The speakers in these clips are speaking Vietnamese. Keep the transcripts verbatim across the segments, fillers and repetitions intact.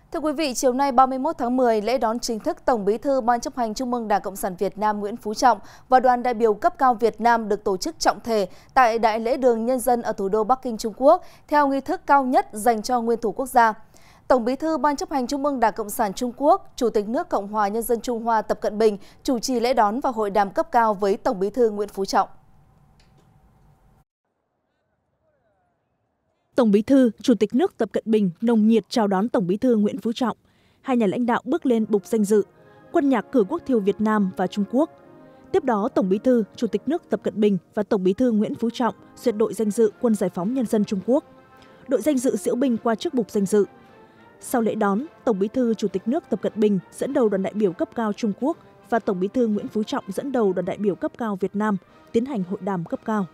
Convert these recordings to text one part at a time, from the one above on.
Thưa quý vị, chiều nay ba mươi mốt tháng mười, lễ đón chính thức Tổng Bí thư Ban Chấp hành Trung ương Đảng Cộng sản Việt Nam Nguyễn Phú Trọng và đoàn đại biểu cấp cao Việt Nam được tổ chức trọng thể tại Đại lễ đường Nhân dân ở thủ đô Bắc Kinh, Trung Quốc, theo nghi thức cao nhất dành cho nguyên thủ quốc gia. Tổng Bí thư Ban Chấp hành Trung ương Đảng Cộng sản Trung Quốc, Chủ tịch nước Cộng hòa Nhân dân Trung Hoa Tập Cận Bình chủ trì lễ đón và hội đàm cấp cao với Tổng Bí thư Nguyễn Phú Trọng. Tổng Bí thư, Chủ tịch nước Tập Cận Bình nồng nhiệt chào đón Tổng Bí thư Nguyễn Phú Trọng. Hai nhà lãnh đạo bước lên bục danh dự, quân nhạc cử quốc thiều Việt Nam và Trung Quốc. Tiếp đó, Tổng Bí thư, Chủ tịch nước Tập Cận Bình và Tổng Bí thư Nguyễn Phú Trọng duyệt đội danh dự Quân Giải phóng Nhân dân Trung Quốc. Đội danh dự diễu binh qua trước bục danh dự. Sau lễ đón, Tổng Bí thư, Chủ tịch nước Tập Cận Bình dẫn đầu đoàn đại biểu cấp cao Trung Quốc và Tổng Bí thư Nguyễn Phú Trọng dẫn đầu đoàn đại biểu cấp cao Việt Nam tiến hành hội đàm cấp cao.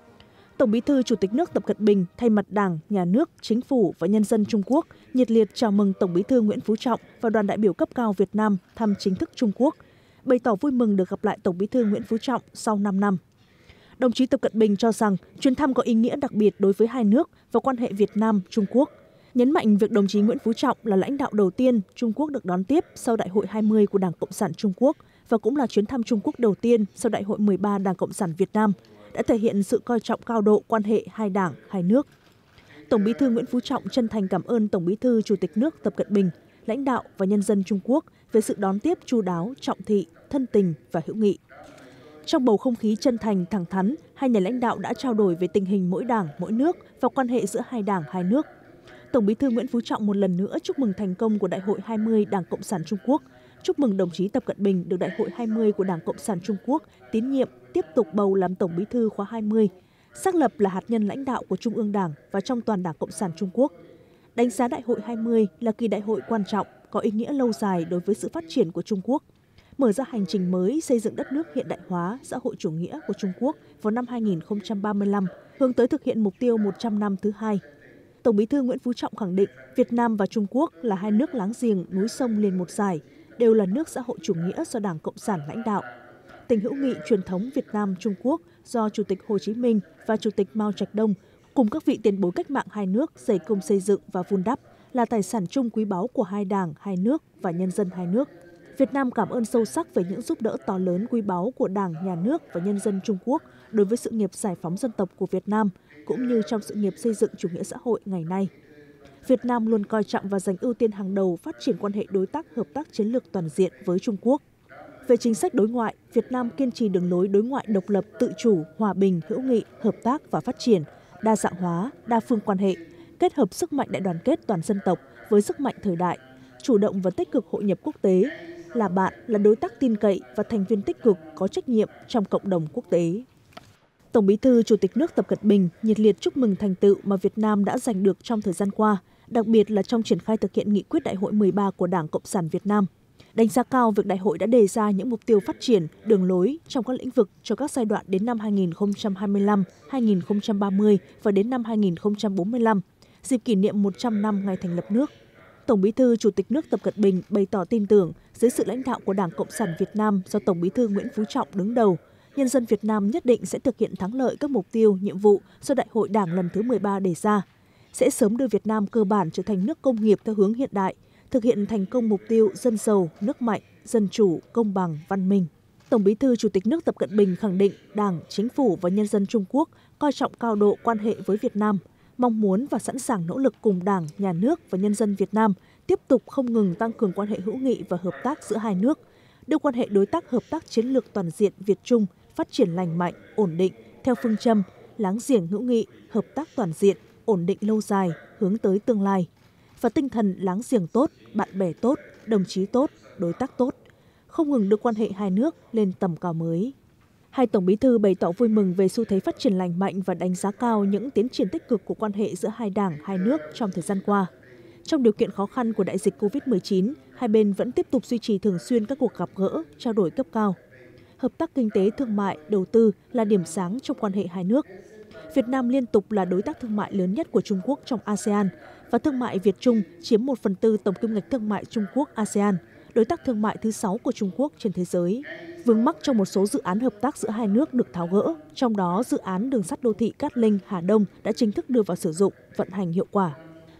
Tổng Bí thư Chủ tịch nước Tập Cận Bình thay mặt Đảng, Nhà nước, Chính phủ và nhân dân Trung Quốc nhiệt liệt chào mừng Tổng Bí thư Nguyễn Phú Trọng và đoàn đại biểu cấp cao Việt Nam thăm chính thức Trung Quốc, bày tỏ vui mừng được gặp lại Tổng Bí thư Nguyễn Phú Trọng sau năm năm. Đồng chí Tập Cận Bình cho rằng chuyến thăm có ý nghĩa đặc biệt đối với hai nước và quan hệ Việt Nam-Trung Quốc, nhấn mạnh việc đồng chí Nguyễn Phú Trọng là lãnh đạo đầu tiên Trung Quốc được đón tiếp sau Đại hội hai mươi của Đảng Cộng sản Trung Quốc và cũng là chuyến thăm Trung Quốc đầu tiên sau Đại hội mười ba Đảng Cộng sản Việt Nam, đã thể hiện sự coi trọng cao độ quan hệ hai đảng, hai nước. Tổng Bí thư Nguyễn Phú Trọng chân thành cảm ơn Tổng Bí thư Chủ tịch nước Tập Cận Bình, lãnh đạo và nhân dân Trung Quốc về sự đón tiếp chu đáo, trọng thị, thân tình và hữu nghị. Trong bầu không khí chân thành, thẳng thắn, hai nhà lãnh đạo đã trao đổi về tình hình mỗi đảng, mỗi nước và quan hệ giữa hai đảng, hai nước. Tổng Bí thư Nguyễn Phú Trọng một lần nữa chúc mừng thành công của Đại hội hai mươi Đảng Cộng sản Trung Quốc, chúc mừng đồng chí Tập Cận Bình được Đại hội hai mươi của Đảng Cộng sản Trung Quốc tín nhiệm tiếp tục bầu làm Tổng Bí thư khóa hai mươi, xác lập là hạt nhân lãnh đạo của Trung ương Đảng và trong toàn Đảng Cộng sản Trung Quốc. Đánh giá Đại hội hai mươi là kỳ đại hội quan trọng, có ý nghĩa lâu dài đối với sự phát triển của Trung Quốc, mở ra hành trình mới xây dựng đất nước hiện đại hóa, xã hội chủ nghĩa của Trung Quốc vào năm hai nghìn không trăm ba mươi lăm, hướng tới thực hiện mục tiêu một trăm năm thứ hai. Tổng Bí thư Nguyễn Phú Trọng khẳng định Việt Nam và Trung Quốc là hai nước láng giềng núi sông liền một dải, đều là nước xã hội chủ nghĩa do Đảng Cộng sản lãnh đạo. Tình hữu nghị truyền thống Việt Nam-Trung Quốc do Chủ tịch Hồ Chí Minh và Chủ tịch Mao Trạch Đông cùng các vị tiền bối cách mạng hai nước dày công xây dựng và vun đắp là tài sản chung quý báu của hai đảng, hai nước và nhân dân hai nước. Việt Nam cảm ơn sâu sắc về những giúp đỡ to lớn quý báu của Đảng, Nhà nước và nhân dân Trung Quốc đối với sự nghiệp giải phóng dân tộc của Việt Nam, cũng như trong sự nghiệp xây dựng chủ nghĩa xã hội ngày nay. Việt Nam luôn coi trọng và dành ưu tiên hàng đầu phát triển quan hệ đối tác hợp tác chiến lược toàn diện với Trung Quốc. Về chính sách đối ngoại, Việt Nam kiên trì đường lối đối ngoại độc lập, tự chủ, hòa bình, hữu nghị, hợp tác và phát triển, đa dạng hóa, đa phương quan hệ, kết hợp sức mạnh đại đoàn kết toàn dân tộc với sức mạnh thời đại, chủ động và tích cực hội nhập quốc tế, là bạn, là đối tác tin cậy và thành viên tích cực có trách nhiệm trong cộng đồng quốc tế. Tổng Bí thư Chủ tịch nước Tập Cận Bình nhiệt liệt chúc mừng thành tựu mà Việt Nam đã giành được trong thời gian qua, đặc biệt là trong triển khai thực hiện nghị quyết Đại hội mười ba của Đảng Cộng sản Việt Nam. Đánh giá cao việc đại hội đã đề ra những mục tiêu phát triển, đường lối trong các lĩnh vực cho các giai đoạn đến năm hai nghìn không trăm hai mươi lăm, hai nghìn không trăm ba mươi và đến năm hai nghìn không trăm bốn mươi lăm, dịp kỷ niệm một trăm năm ngày thành lập nước. Tổng Bí thư Chủ tịch nước Tập Cận Bình bày tỏ tin tưởng dưới sự lãnh đạo của Đảng Cộng sản Việt Nam do Tổng Bí thư Nguyễn Phú Trọng đứng đầu, nhân dân Việt Nam nhất định sẽ thực hiện thắng lợi các mục tiêu, nhiệm vụ do Đại hội Đảng lần thứ mười ba đề ra, sẽ sớm đưa Việt Nam cơ bản trở thành nước công nghiệp theo hướng hiện đại, thực hiện thành công mục tiêu dân giàu, nước mạnh, dân chủ, công bằng, văn minh. Tổng Bí thư Chủ tịch nước Tập Cận Bình khẳng định Đảng, Chính phủ và nhân dân Trung Quốc coi trọng cao độ quan hệ với Việt Nam, mong muốn và sẵn sàng nỗ lực cùng Đảng, Nhà nước và nhân dân Việt Nam tiếp tục không ngừng tăng cường quan hệ hữu nghị và hợp tác giữa hai nước, đưa quan hệ đối tác hợp tác chiến lược toàn diện Việt-Trung phát triển lành mạnh, ổn định theo phương châm láng giềng hữu nghị, hợp tác toàn diện, ổn định lâu dài, hướng tới tương lai, và tinh thần láng giềng tốt, bạn bè tốt, đồng chí tốt, đối tác tốt, không ngừng đưa quan hệ hai nước lên tầm cao mới. Hai Tổng Bí thư bày tỏ vui mừng về xu thế phát triển lành mạnh và đánh giá cao những tiến triển tích cực của quan hệ giữa hai đảng, hai nước trong thời gian qua. Trong điều kiện khó khăn của đại dịch Covid mười chín, hai bên vẫn tiếp tục duy trì thường xuyên các cuộc gặp gỡ, trao đổi cấp cao. Hợp tác kinh tế, thương mại, đầu tư là điểm sáng trong quan hệ hai nước. Việt Nam liên tục là đối tác thương mại lớn nhất của Trung Quốc trong a sê an và thương mại Việt-Trung chiếm một phần tư tổng kim ngạch thương mại Trung Quốc-a sê an, đối tác thương mại thứ sáu của Trung Quốc trên thế giới. Vướng mắc trong một số dự án hợp tác giữa hai nước được tháo gỡ, trong đó dự án đường sắt đô thị Cát Linh - Hà Đông đã chính thức đưa vào sử dụng, vận hành hiệu quả.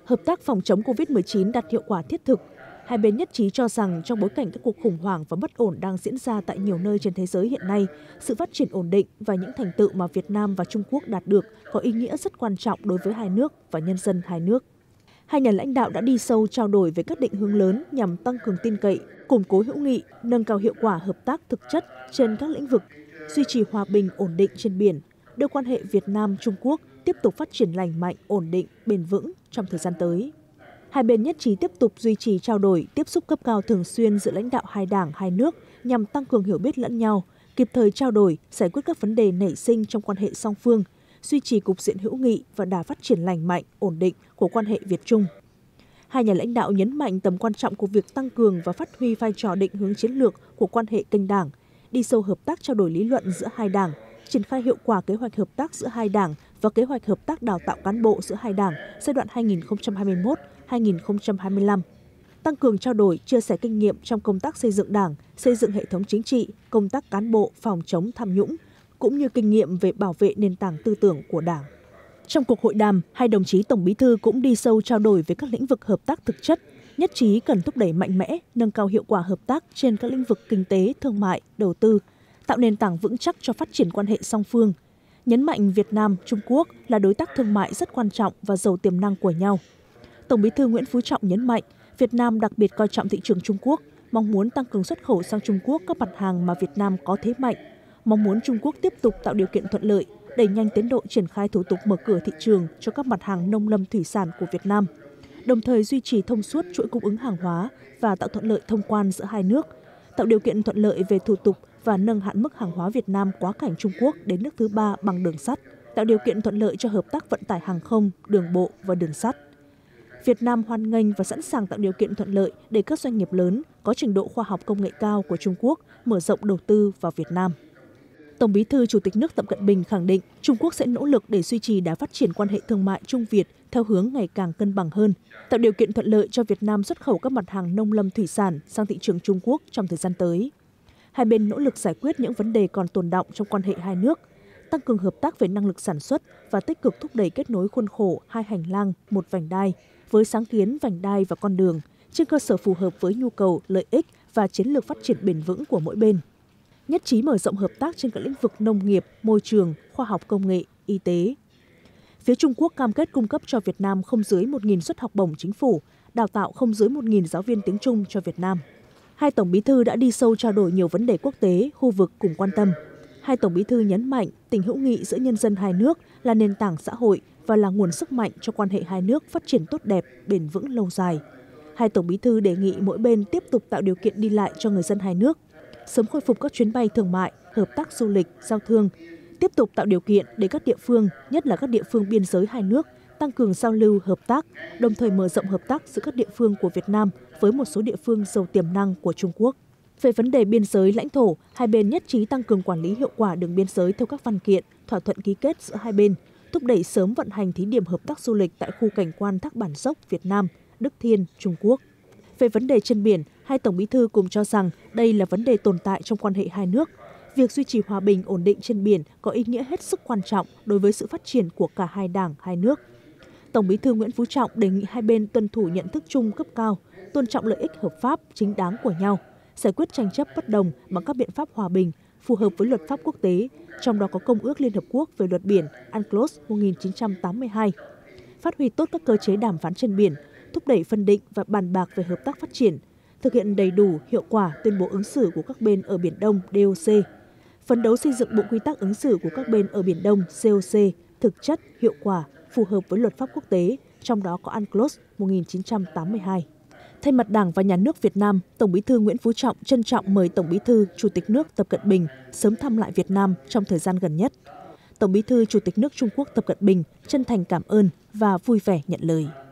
Hợp tác phòng chống Covid mười chín đạt hiệu quả thiết thực. Hai bên nhất trí cho rằng trong bối cảnh các cuộc khủng hoảng và bất ổn đang diễn ra tại nhiều nơi trên thế giới hiện nay, sự phát triển ổn định và những thành tựu mà Việt Nam và Trung Quốc đạt được có ý nghĩa rất quan trọng đối với hai nước và nhân dân hai nước. Hai nhà lãnh đạo đã đi sâu trao đổi về các định hướng lớn nhằm tăng cường tin cậy, củng cố hữu nghị, nâng cao hiệu quả hợp tác thực chất trên các lĩnh vực, duy trì hòa bình ổn định trên biển, đưa quan hệ Việt Nam-Trung Quốc tiếp tục phát triển lành mạnh, ổn định, bền vững trong thời gian tới. Hai bên nhất trí tiếp tục duy trì trao đổi, tiếp xúc cấp cao thường xuyên giữa lãnh đạo hai đảng, hai nước nhằm tăng cường hiểu biết lẫn nhau, kịp thời trao đổi, giải quyết các vấn đề nảy sinh trong quan hệ song phương, duy trì cục diện hữu nghị và đà phát triển lành mạnh, ổn định của quan hệ Việt-Trung. Hai nhà lãnh đạo nhấn mạnh tầm quan trọng của việc tăng cường và phát huy vai trò định hướng chiến lược của quan hệ kênh đảng, đi sâu hợp tác trao đổi lý luận giữa hai đảng, triển khai hiệu quả kế hoạch hợp tác giữa hai đảng và kế hoạch hợp tác đào tạo cán bộ giữa hai đảng giai đoạn hai nghìn không trăm hai mươi mốt đến hai nghìn không trăm hai mươi lăm. Tăng cường trao đổi, chia sẻ kinh nghiệm trong công tác xây dựng đảng, xây dựng hệ thống chính trị, công tác cán bộ, phòng chống tham nhũng, cũng như kinh nghiệm về bảo vệ nền tảng tư tưởng của đảng. Trong cuộc hội đàm, hai đồng chí Tổng Bí thư cũng đi sâu trao đổi về các lĩnh vực hợp tác thực chất, nhất trí cần thúc đẩy mạnh mẽ, nâng cao hiệu quả hợp tác trên các lĩnh vực kinh tế, thương mại, đầu tư, tạo nền tảng vững chắc cho phát triển quan hệ song phương. Nhấn mạnh Việt Nam, Trung Quốc là đối tác thương mại rất quan trọng và giàu tiềm năng của nhau. Tổng Bí thư Nguyễn Phú Trọng nhấn mạnh Việt Nam đặc biệt coi trọng thị trường Trung Quốc, mong muốn tăng cường xuất khẩu sang Trung Quốc các mặt hàng mà Việt Nam có thế mạnh, mong muốn Trung Quốc tiếp tục tạo điều kiện thuận lợi, đẩy nhanh tiến độ triển khai thủ tục mở cửa thị trường cho các mặt hàng nông lâm thủy sản của Việt Nam, đồng thời duy trì thông suốt chuỗi cung ứng hàng hóa và tạo thuận lợi thông quan giữa hai nước, tạo điều kiện thuận lợi về thủ tục và nâng hạn mức hàng hóa Việt Nam quá cảnh Trung Quốc đến nước thứ ba bằng đường sắt, tạo điều kiện thuận lợi cho hợp tác vận tải hàng không, đường bộ và đường sắt. Việt Nam hoan nghênh và sẵn sàng tạo điều kiện thuận lợi để các doanh nghiệp lớn có trình độ khoa học công nghệ cao của Trung Quốc mở rộng đầu tư vào Việt Nam. Tổng Bí thư Chủ tịch nước Tập Cận Bình khẳng định Trung Quốc sẽ nỗ lực để duy trì đà phát triển quan hệ thương mại Trung Việt theo hướng ngày càng cân bằng hơn, tạo điều kiện thuận lợi cho Việt Nam xuất khẩu các mặt hàng nông lâm thủy sản sang thị trường Trung Quốc trong thời gian tới. Hai bên nỗ lực giải quyết những vấn đề còn tồn đọng trong quan hệ hai nước, tăng cường hợp tác về năng lực sản xuất và tích cực thúc đẩy kết nối khuôn khổ hai hành lang, một vành đai, với sáng kiến vành đai và con đường, trên cơ sở phù hợp với nhu cầu, lợi ích và chiến lược phát triển bền vững của mỗi bên. Nhất trí mở rộng hợp tác trên các lĩnh vực nông nghiệp, môi trường, khoa học công nghệ, y tế. Phía Trung Quốc cam kết cung cấp cho Việt Nam không dưới một nghìn suất học bổng chính phủ, đào tạo không dưới một nghìn giáo viên tiếng Trung cho Việt Nam. Hai Tổng Bí thư đã đi sâu trao đổi nhiều vấn đề quốc tế, khu vực cùng quan tâm. Hai Tổng Bí thư nhấn mạnh tình hữu nghị giữa nhân dân hai nước là nền tảng xã hội và là nguồn sức mạnh cho quan hệ hai nước phát triển tốt đẹp, bền vững lâu dài. Hai Tổng Bí thư đề nghị mỗi bên tiếp tục tạo điều kiện đi lại cho người dân hai nước, sớm khôi phục các chuyến bay thương mại, hợp tác du lịch, giao thương, tiếp tục tạo điều kiện để các địa phương, nhất là các địa phương biên giới hai nước, tăng cường giao lưu, hợp tác, đồng thời mở rộng hợp tác giữa các địa phương của Việt Nam với một số địa phương giàu tiềm năng của Trung Quốc. Về vấn đề biên giới lãnh thổ, hai bên nhất trí tăng cường quản lý hiệu quả đường biên giới theo các văn kiện, thỏa thuận ký kết giữa hai bên, thúc đẩy sớm vận hành thí điểm hợp tác du lịch tại khu cảnh quan Thác Bản Dốc Việt Nam, Đức Thiên, Trung Quốc. Về vấn đề trên biển, hai Tổng Bí thư cùng cho rằng đây là vấn đề tồn tại trong quan hệ hai nước. Việc duy trì hòa bình ổn định trên biển có ý nghĩa hết sức quan trọng đối với sự phát triển của cả hai đảng, hai nước. Tổng Bí thư Nguyễn Phú Trọng đề nghị hai bên tuân thủ nhận thức chung cấp cao, tôn trọng lợi ích hợp pháp, chính đáng của nhau, giải quyết tranh chấp bất đồng bằng các biện pháp hòa bình, phù hợp với luật pháp quốc tế, trong đó có Công ước Liên Hợp Quốc về luật biển UNCLOS một nghìn chín trăm tám mươi hai, phát huy tốt các cơ chế đàm phán trên biển, thúc đẩy phân định và bàn bạc về hợp tác phát triển, thực hiện đầy đủ, hiệu quả tuyên bố ứng xử của các bên ở Biển Đông D O C, phấn đấu xây dựng bộ quy tắc ứng xử của các bên ở Biển Đông C O C, thực chất, hiệu quả, phù hợp với luật pháp quốc tế, trong đó có UNCLOS một nghìn chín trăm tám mươi hai. Thay mặt Đảng và Nhà nước Việt Nam, Tổng Bí thư Nguyễn Phú Trọng trân trọng mời Tổng Bí thư Chủ tịch nước Tập Cận Bình sớm thăm lại Việt Nam trong thời gian gần nhất. Tổng Bí thư Chủ tịch nước Trung Quốc Tập Cận Bình chân thành cảm ơn và vui vẻ nhận lời.